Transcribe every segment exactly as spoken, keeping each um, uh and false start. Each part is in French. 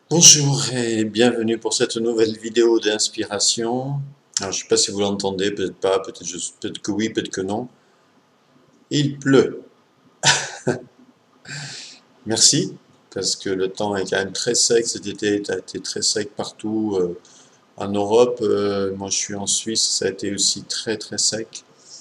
Bonjour et bienvenue pour cette nouvelle vidéo d'inspiration. Alors, je ne sais pas si vous l'entendez, peut-être pas, peut-être juste- peut-être que oui, peut-être que non. Il pleut. Merci, parce que le temps est quand même très sec. Cet été a été très sec partout euh, en Europe. Euh, moi, je suis en Suisse, ça a été aussi très très sec.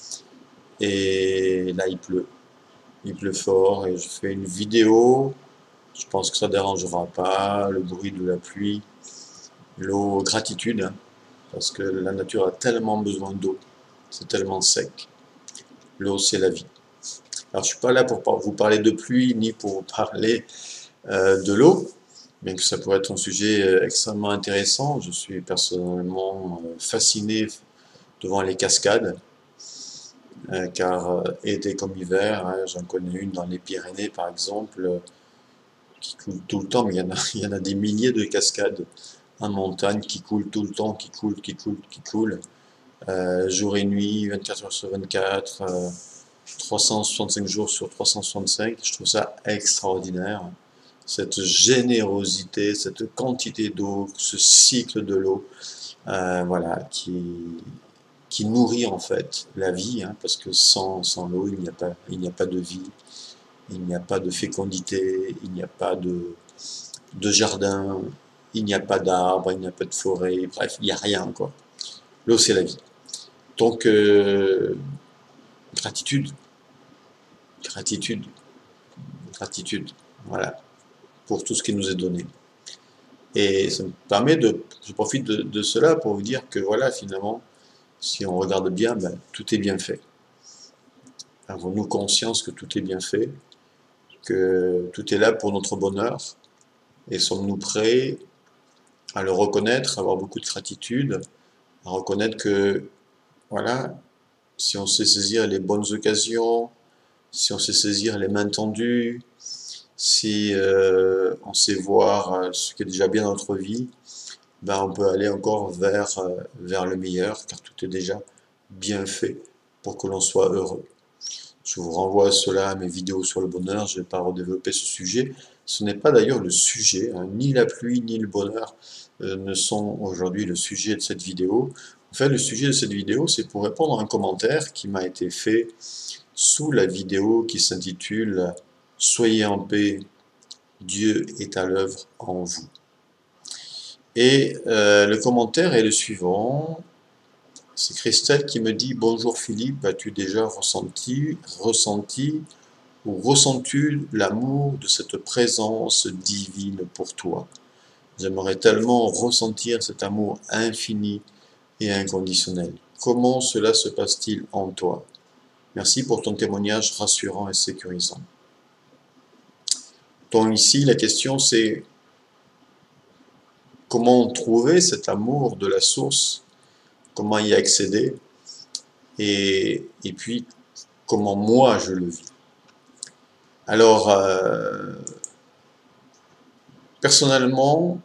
Et là, il pleut. Il pleut fort et je fais une vidéo. Je pense que ça dérangera pas. Le bruit de la pluie, l'eau, gratitude, hein, parce que la nature a tellement besoin d'eau. C'est tellement sec. L'eau, c'est la vie. Alors, je suis pas là pour vous parler de pluie, ni pour vous parler euh, de l'eau, bien que ça pourrait être un sujet euh, extrêmement intéressant. Je suis personnellement euh, fasciné devant les cascades, euh, car euh, été comme hiver, hein, j'en connais une dans les Pyrénées, par exemple, euh, qui coule tout le temps, mais il y en a, il y en a des milliers de cascades en montagne qui coulent tout le temps, qui coulent, qui coulent, qui coulent, euh, jour et nuit, vingt-quatre heures sur vingt-quatre. Euh, trois cent soixante-cinq jours sur trois cent soixante-cinq, je trouve ça extraordinaire. Cette générosité, cette quantité d'eau, ce cycle de l'eau, euh, voilà, qui, qui nourrit en fait la vie, hein, parce que sans, sans l'eau, il n'y a pas, il n'y a pas de vie, il n'y a pas de fécondité, il n'y a pas de, de jardin, il n'y a pas d'arbres, il n'y a pas de forêt, bref, il n'y a rien, quoi. L'eau, c'est la vie. Donc, euh, gratitude, gratitude, gratitude. Voilà, pour tout ce qui nous est donné. Et ça me permet de, je profite de, de cela pour vous dire que voilà, finalement, si on regarde bien, ben, tout est bien fait. Avons-nous conscience que tout est bien fait, que tout est là pour notre bonheur, et sommes-nous prêts à le reconnaître, à avoir beaucoup de gratitude, à reconnaître que, voilà, si on sait saisir les bonnes occasions, si on sait saisir les mains tendues, si euh, on sait voir euh, ce qui est déjà bien dans notre vie, ben on peut aller encore vers, euh, vers le meilleur, car tout est déjà bien fait pour que l'on soit heureux. Je vous renvoie à cela, à mes vidéos sur le bonheur, je ne vais pas redévelopper ce sujet. Ce n'est pas d'ailleurs le sujet, hein, ni la pluie ni le bonheur euh, ne sont aujourd'hui le sujet de cette vidéo. En fait, le sujet de cette vidéo, c'est pour répondre à un commentaire qui m'a été fait sous la vidéo qui s'intitule « Soyez en paix, Dieu est à l'œuvre en vous ». Et euh, le commentaire est le suivant. C'est Christelle qui me dit: Bonjour Philippe, as-tu déjà ressenti, ressenti ou ressens-tu l'amour de cette présence divine pour toi? J'aimerais tellement ressentir cet amour infini et inconditionnel. Comment cela se passe-t-il en toi? Merci pour ton témoignage rassurant et sécurisant. Donc ici, la question c'est comment trouver cet amour de la source, comment y accéder, et, et puis comment moi je le vis. Alors, euh, personnellement,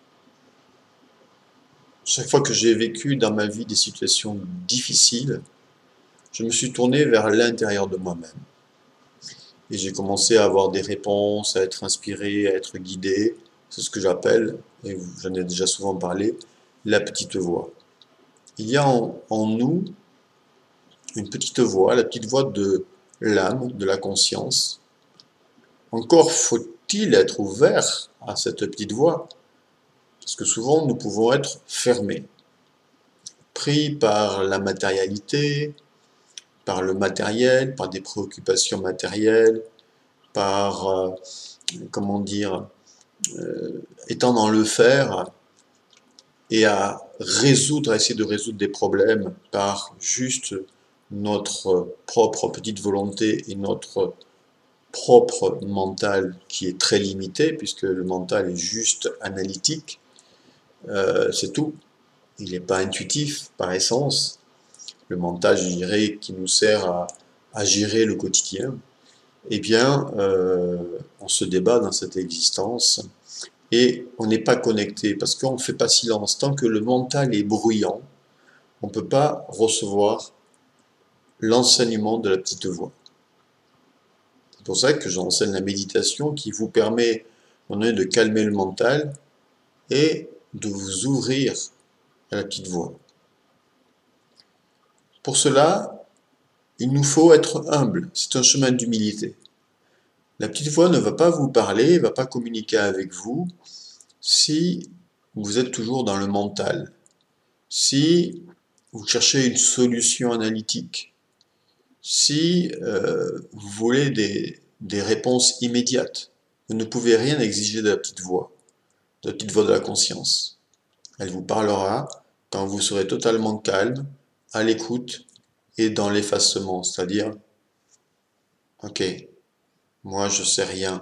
chaque fois que j'ai vécu dans ma vie des situations difficiles, je me suis tourné vers l'intérieur de moi-même. Et j'ai commencé à avoir des réponses, à être inspiré, à être guidé. C'est ce que j'appelle, et j'en ai déjà souvent parlé, la petite voix. Il y a en, en nous une petite voix, la petite voix de l'âme, de la conscience. Encore faut-il être ouvert à cette petite voix, parce que souvent nous pouvons être fermés, pris par la matérialité, par le matériel, par des préoccupations matérielles, par, euh, comment dire, euh, étant dans le faire et à résoudre, à essayer de résoudre des problèmes par juste notre propre petite volonté et notre propre mental qui est très limité, puisque le mental est juste analytique, euh, c'est tout. Il n'est pas intuitif par essence. Le mental, je dirais, qui nous sert à, à gérer le quotidien. Eh bien, euh, on se débat dans cette existence et on n'est pas connecté parce qu'on ne fait pas silence. Tant que le mental est bruyant, on ne peut pas recevoir l'enseignement de la petite voix. C'est pour ça que j'enseigne la méditation qui vous permet de calmer le mental et de vous ouvrir à la petite voix. Pour cela, il nous faut être humble. C'est un chemin d'humilité. La petite voix ne va pas vous parler, ne va pas communiquer avec vous si vous êtes toujours dans le mental, si vous cherchez une solution analytique, si euh, vous voulez des, des réponses immédiates. Vous ne pouvez rien exiger de la petite voix, de la petite voix de la conscience. Elle vous parlera quand vous serez totalement calme, à l'écoute et dans l'effacement, c'est-à-dire, ok, moi je sais rien,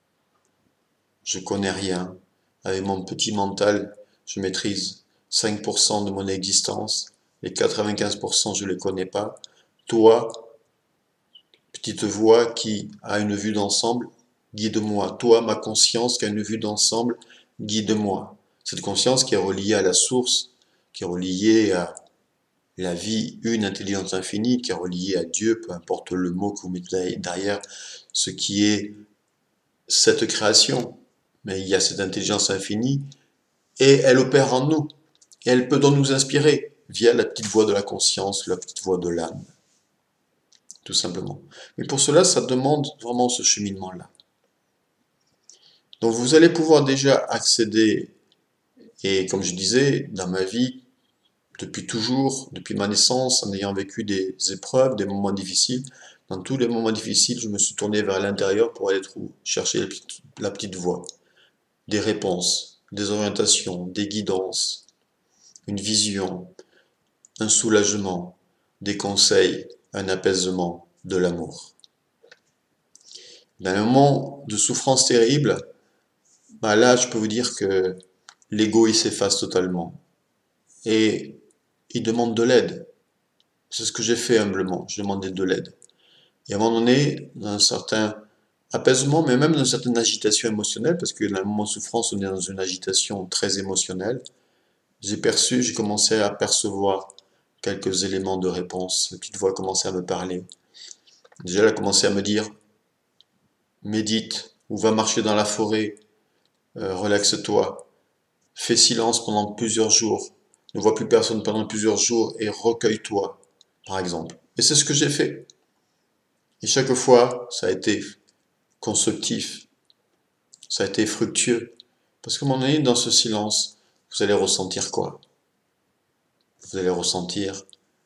je connais rien, avec mon petit mental, je maîtrise cinq pour cent de mon existence, les quatre-vingt-quinze pour cent je ne les connais pas. Toi, petite voix qui a une vue d'ensemble, guide-moi. Toi, ma conscience qui a une vue d'ensemble, guide-moi. Cette conscience qui est reliée à la source, qui est reliée à la vie, une intelligence infinie, qui est reliée à Dieu, peu importe le mot que vous mettez derrière ce qui est cette création. Mais il y a cette intelligence infinie et elle opère en nous. Et elle peut donc nous inspirer via la petite voix de la conscience, la petite voix de l'âme. Tout simplement. Mais pour cela, ça demande vraiment ce cheminement-là. Donc vous allez pouvoir déjà accéder, et comme je disais, dans ma vie, depuis toujours, depuis ma naissance, en ayant vécu des épreuves, des moments difficiles, dans tous les moments difficiles, je me suis tourné vers l'intérieur pour aller trouver, chercher la petite, la petite voie, des réponses, des orientations, des guidances, une vision, un soulagement, des conseils, un apaisement, de l'amour. Dans un moment de souffrance terrible, bah là, je peux vous dire que l'ego, il s'efface totalement. Et il demande de l'aide. C'est ce que j'ai fait humblement. Je demandais de l'aide. Et à un moment donné, dans un certain apaisement, mais même dans une certaine agitation émotionnelle, parce que dans un moment de souffrance, on est dans une agitation très émotionnelle, j'ai perçu, j'ai commencé à percevoir quelques éléments de réponse. La petite voix a commencé à me parler. Déjà, elle a commencé à me dire, médite, ou va marcher dans la forêt, euh, relaxe-toi, fais silence pendant plusieurs jours, ne vois plus personne pendant plusieurs jours et recueille-toi, par exemple. Et c'est ce que j'ai fait. Et chaque fois, ça a été constructif, ça a été fructueux. Parce qu'à un moment donné, dans ce silence, vous allez ressentir quoi? Vous allez ressentir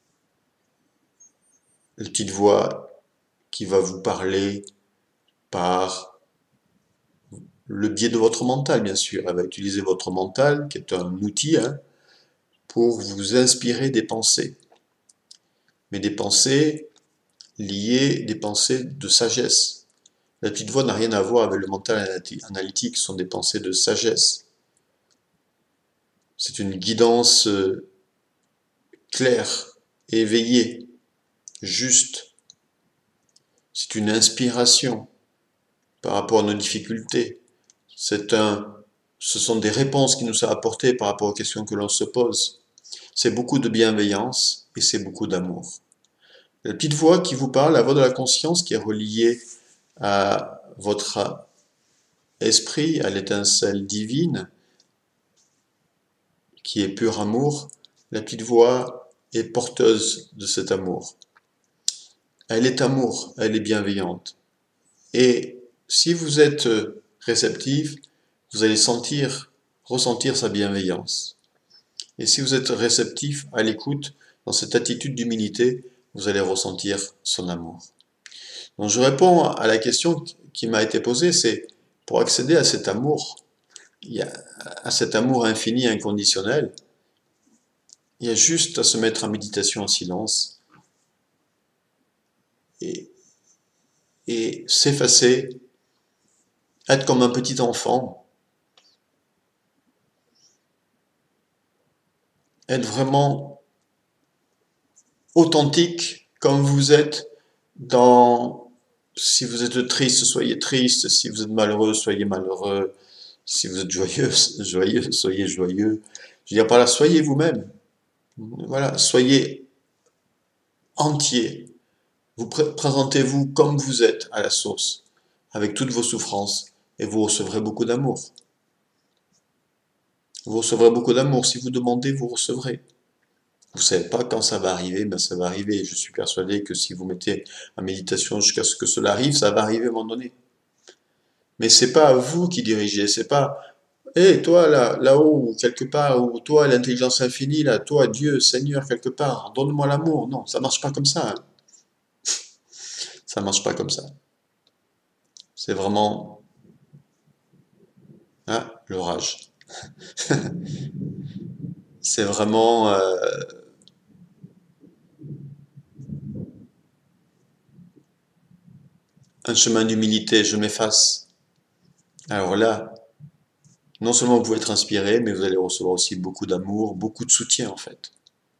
la petite voix qui va vous parler par le biais de votre mental, bien sûr. Elle va utiliser votre mental, qui est un outil, hein, pour vous inspirer des pensées. Mais des pensées liées, des pensées de sagesse. La petite voix n'a rien à voir avec le mental analytique, ce sont des pensées de sagesse. C'est une guidance claire, éveillée, juste. C'est une inspiration par rapport à nos difficultés. C'est un, ce sont des réponses qui nous sont apportées par rapport aux questions que l'on se pose. C'est beaucoup de bienveillance et c'est beaucoup d'amour. La petite voix qui vous parle, la voix de la conscience qui est reliée à votre esprit, à l'étincelle divine, qui est pur amour, la petite voix est porteuse de cet amour. Elle est amour, elle est bienveillante. Et si vous êtes réceptif, vous allez sentir, ressentir sa bienveillance. Et si vous êtes réceptif à l'écoute, dans cette attitude d'humilité, vous allez ressentir son amour. Donc je réponds à la question qui m'a été posée, c'est pour accéder à cet amour, il y a, à cet amour infini, inconditionnel, il y a juste à se mettre en méditation en silence et, et s'effacer, être comme un petit enfant, être vraiment authentique comme vous êtes dans... Si vous êtes triste, soyez triste. Si vous êtes malheureux, soyez malheureux. Si vous êtes joyeux, joyeux, soyez joyeux. Je veux dire par là, soyez vous-même. Voilà, soyez entier. Vous pré présentez-vous comme vous êtes à la source, avec toutes vos souffrances, et vous recevrez beaucoup d'amour. Vous recevrez beaucoup d'amour. Si vous demandez, vous recevrez. Vous savez pas quand ça va arriver, ben ça va arriver. Je suis persuadé que si vous mettez en méditation jusqu'à ce que cela arrive, ça va arriver à un moment donné. Mais c'est pas vous qui dirigez, c'est pas, hé, toi là, là-haut, quelque part, ou toi, l'intelligence infinie, là, toi, Dieu, Seigneur, quelque part, donne-moi l'amour. Non, ça marche pas comme ça, hein. Ça marche pas comme ça. C'est vraiment, hein, l'orage. C'est vraiment euh, un chemin d'humilité, je m'efface. Alors là, non seulement vous pouvez être inspiré, mais vous allez recevoir aussi beaucoup d'amour, beaucoup de soutien en fait.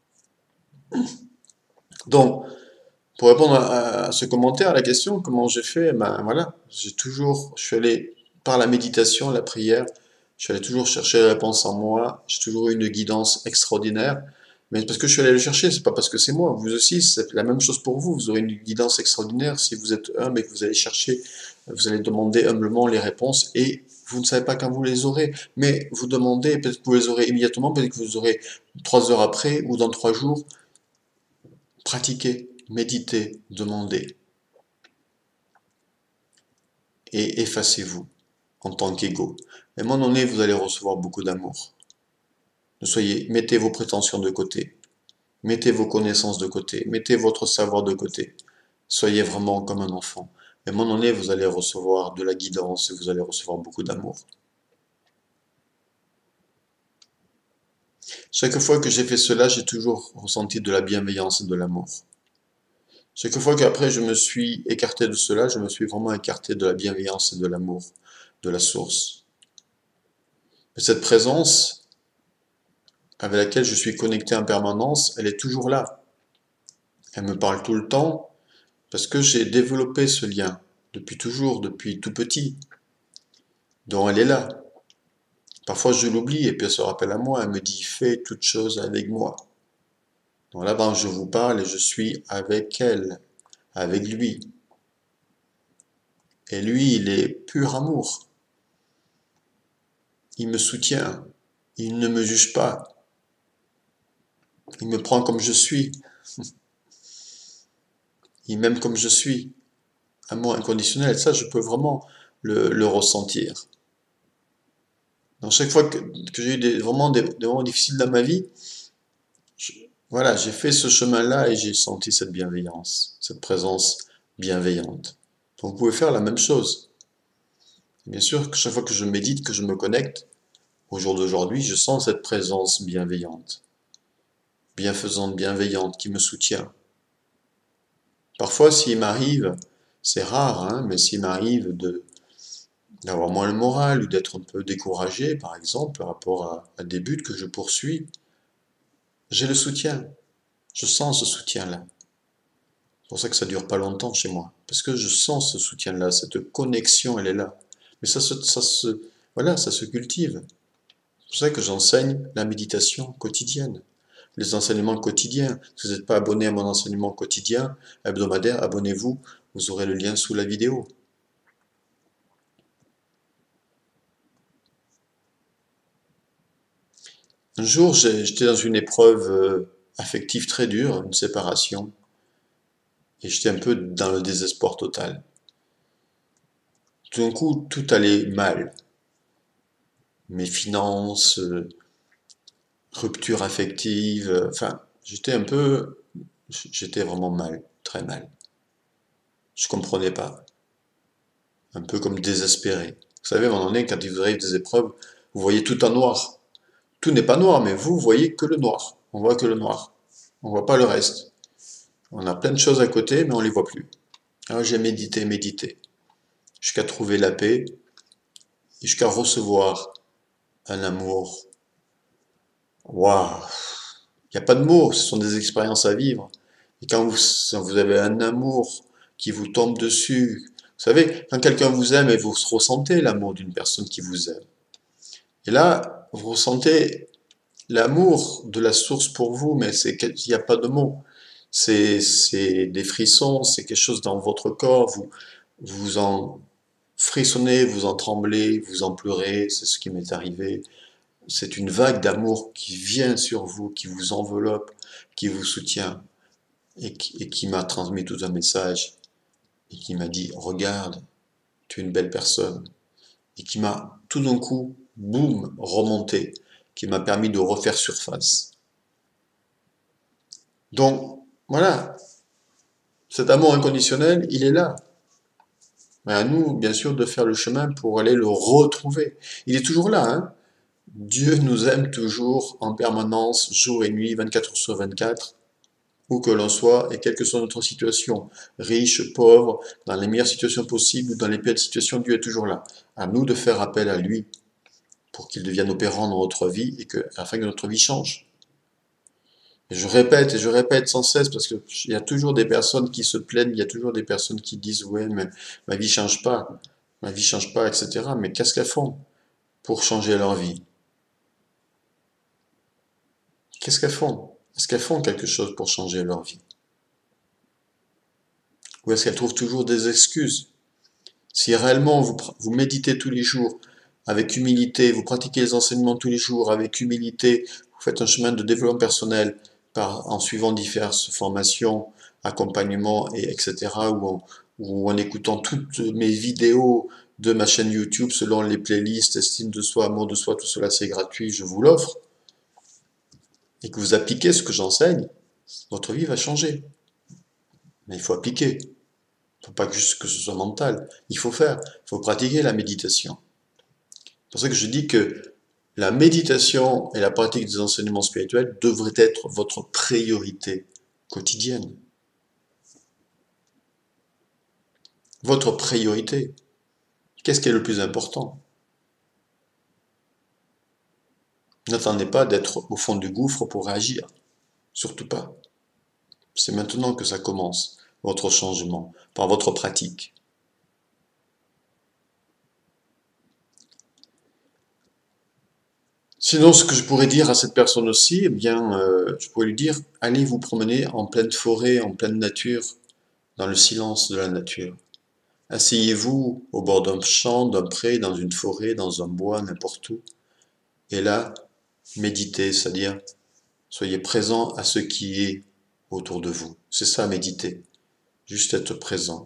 Donc, pour répondre à, à ce commentaire, à la question, comment j'ai fait, ben voilà, j'ai toujours, je suis allé par la méditation, la prière, je suis allé toujours chercher la réponse en moi, j'ai toujours eu une guidance extraordinaire, mais parce que je suis allé le chercher, c'est pas parce que c'est moi, vous aussi, c'est la même chose pour vous, vous aurez une guidance extraordinaire si vous êtes humble et que vous allez chercher, vous allez demander humblement les réponses et vous ne savez pas quand vous les aurez, mais vous demandez, peut-être que vous les aurez immédiatement, peut-être que vous aurez trois heures après ou dans trois jours. Pratiquez, méditez, demandez et effacez-vous en tant qu'ego. Et à un moment donné, vous allez recevoir beaucoup d'amour. Ne soyez, mettez vos prétentions de côté, mettez vos connaissances de côté, mettez votre savoir de côté. Soyez vraiment comme un enfant. Et à un moment donné, vous allez recevoir de la guidance et vous allez recevoir beaucoup d'amour. Chaque fois que j'ai fait cela, j'ai toujours ressenti de la bienveillance et de l'amour. Chaque fois qu'après je me suis écarté de cela, je me suis vraiment écarté de la bienveillance et de l'amour, de la source. Mais cette présence avec laquelle je suis connecté en permanence, elle est toujours là. Elle me parle tout le temps parce que j'ai développé ce lien depuis toujours, depuis tout petit. Donc elle est là. Parfois je l'oublie et puis elle se rappelle à moi, elle me dit fais toute chose avec moi. Donc là, ben, je vous parle et je suis avec elle, avec lui. Et lui, il est pur amour. Il me soutient. Il ne me juge pas. Il me prend comme je suis. Il m'aime comme je suis. Amour inconditionnel, ça, je peux vraiment le, le ressentir. Donc, chaque fois que, que j'ai eu des, vraiment des, des moments difficiles dans ma vie, je- voilà, j'ai fait ce chemin-là et j'ai senti cette bienveillance, cette présence bienveillante. Donc, vous pouvez faire la même chose. Bien sûr que chaque fois que je médite, que je me connecte, au jour d'aujourd'hui, je sens cette présence bienveillante, bienfaisante, bienveillante, qui me soutient. Parfois, s'il m'arrive, c'est rare, hein, mais s'il m'arrive de d'avoir moins le moral ou d'être un peu découragé, par exemple, par rapport à, à des buts que je poursuis, j'ai le soutien. Je sens ce soutien-là. C'est pour ça que ça dure pas longtemps chez moi. Parce que je sens ce soutien-là, cette connexion, elle est là. Mais ça se, ça se, voilà, ça se cultive. C'est pour ça que j'enseigne la méditation quotidienne. Les enseignements quotidiens. Si vous n'êtes pas abonné à mon enseignement quotidien, hebdomadaire, abonnez-vous. Vous aurez le lien sous la vidéo. Un jour, j'étais dans une épreuve euh, affective très dure, une séparation, et j'étais un peu dans le désespoir total. Tout d'un coup, tout allait mal. Mes finances, euh, rupture affective, euh, enfin, j'étais un peu, j'étais vraiment mal, très mal. Je comprenais pas, un peu comme désespéré. Vous savez, à un moment donné, quand il vous arrive des épreuves, vous voyez tout en noir. Tout n'est pas noir, mais vous voyez que le noir. On voit que le noir. On voit pas le reste. On a plein de choses à côté, mais on les voit plus. Alors j'ai médité, médité, jusqu'à trouver la paix, et jusqu'à recevoir un amour. Waouh! Il n'y a pas de mots, ce sont des expériences à vivre. Et quand vous, vous avez un amour qui vous tombe dessus, vous savez, quand quelqu'un vous aime et vous ressentez l'amour d'une personne qui vous aime. Et là, vous ressentez l'amour de la source pour vous, mais c'est, il n'y a pas de mots. C'est, c'est des frissons, c'est quelque chose dans votre corps, vous, vous en frissonnez, vous en tremblez, vous en pleurez, c'est ce qui m'est arrivé. c'est une vague d'amour qui vient sur vous, qui vous enveloppe, qui vous soutient et qui, et qui m'a transmis tout un message et qui m'a dit, regarde, tu es une belle personne. Et qui m'a tout d'un coup, boum, remonté, qui m'a permis de refaire surface. Donc, voilà, cet amour inconditionnel, il est là. Mais à nous, bien sûr, de faire le chemin pour aller le retrouver. Il est toujours là, hein. Dieu nous aime toujours en permanence, jour et nuit, vingt-quatre heures sur vingt-quatre, où que l'on soit, et quelle que soit notre situation, riche, pauvre, dans les meilleures situations possibles, ou dans les pires situations, Dieu est toujours là. À nous de faire appel à lui, pour qu'il devienne opérant dans notre vie, et que, afin que notre vie change. Et je répète et je répète sans cesse, parce qu'il y a toujours des personnes qui se plaignent, il y a toujours des personnes qui disent « Ouais, mais ma vie change pas, ma vie change pas, et cetera » Mais qu'est-ce qu'elles font pour changer leur vie? Qu'est-ce qu'elles font? Est-ce qu'elles font quelque chose pour changer leur vie? Ou est-ce qu'elles trouvent toujours des excuses? Si réellement vous, vous méditez tous les jours avec humilité, vous pratiquez les enseignements tous les jours avec humilité, vous faites un chemin de développement personnel par, en suivant diverses formations, accompagnements, et etc. Ou en, ou en écoutant toutes mes vidéos de ma chaîne YouTube selon les playlists, estime de soi, amour de soi, tout cela c'est gratuit, je vous l'offre, et que vous appliquez ce que j'enseigne, votre vie va changer. Mais il faut appliquer. Il ne faut pas juste que ce soit mental. Il faut faire. Il faut pratiquer la méditation. C'est pour ça que je dis que la méditation et la pratique des enseignements spirituels devraient être votre priorité quotidienne. Votre priorité. Qu'est-ce qui est le plus important? N'attendez pas d'être au fond du gouffre pour réagir. Surtout pas. C'est maintenant que ça commence, votre changement, par votre pratique. Sinon, ce que je pourrais dire à cette personne aussi, eh bien, euh, je pourrais lui dire, allez vous promener en pleine forêt, en pleine nature, dans le silence de la nature. Asseyez-vous au bord d'un champ, d'un pré, dans une forêt, dans un bois, n'importe où. Et là, méditez, c'est-à-dire, soyez présent à ce qui est autour de vous. C'est ça, méditer. Juste être présent.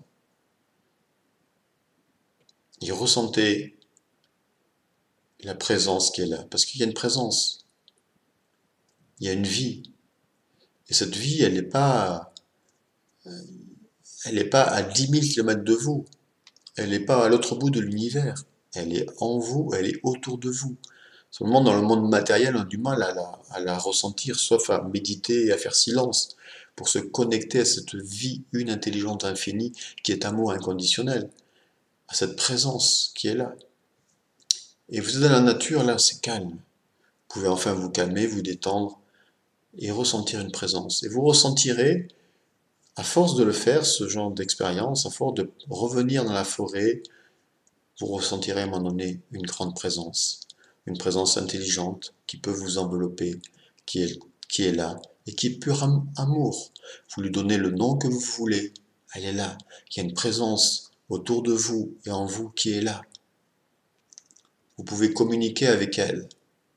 Et ressentez la présence qui est là. Parce qu'il y a une présence. Il y a une vie. Et cette vie, elle n'est pas, elle n'est pas à dix mille kilomètres de vous. Elle n'est pas à l'autre bout de l'univers. Elle est en vous, elle est autour de vous. Seulement, dans le monde matériel, on a du mal à la, à la ressentir, sauf à méditer et à faire silence, pour se connecter à cette vie une intelligente infinie qui est amour inconditionnel, à cette présence qui est là. Et vous êtes dans la nature, là, c'est calme. Vous pouvez enfin vous calmer, vous détendre et ressentir une présence. Et vous ressentirez, à force de le faire, ce genre d'expérience, à force de revenir dans la forêt, vous ressentirez à un moment donné une grande présence. Une présence intelligente qui peut vous envelopper, qui est, qui est là, et qui est pur amour. Vous lui donnez le nom que vous voulez, elle est là. Il y a une présence autour de vous et en vous qui est là. Vous pouvez communiquer avec elle.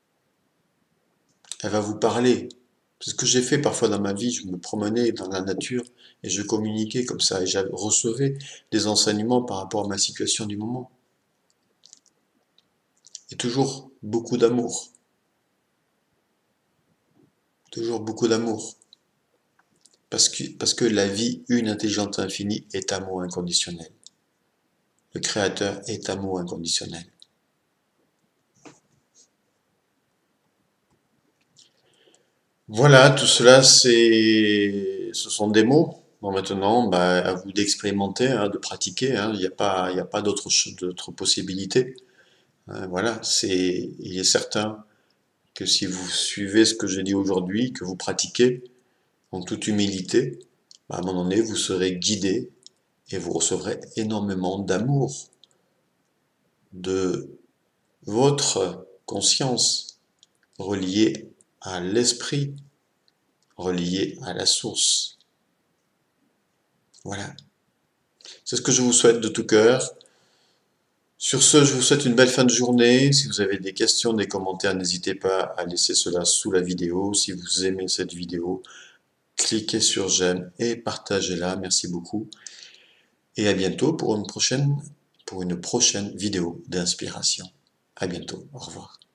Elle va vous parler. C'est ce que j'ai fait parfois dans ma vie, je me promenais dans la nature et je communiquais comme ça, et je recevais des enseignements par rapport à ma situation du moment. Et toujours beaucoup d'amour. Toujours beaucoup d'amour. Parce que, parce que la vie, une intelligence infinie, est amour inconditionnel. Le Créateur est amour inconditionnel. Voilà, tout cela, c'est, ce sont des mots. Bon, maintenant, bah, à vous d'expérimenter, hein, de pratiquer. Hein. Il n'y a pas, il n'y a pas d'autre, d'autre possibilité. Hein, voilà, c'est, il est certain que si vous suivez ce que j'ai dit aujourd'hui, que vous pratiquez en toute humilité, bah, à un moment donné, vous serez guidé et vous recevrez énormément d'amour de votre conscience reliée à l'esprit, reliée à la source. Voilà. C'est ce que je vous souhaite de tout cœur. Sur ce, je vous souhaite une belle fin de journée. Si vous avez des questions, des commentaires, n'hésitez pas à laisser cela sous la vidéo. Si vous aimez cette vidéo, cliquez sur j'aime et partagez-la. Merci beaucoup. Et à bientôt pour une prochaine, pour une prochaine vidéo d'inspiration. À bientôt. Au revoir.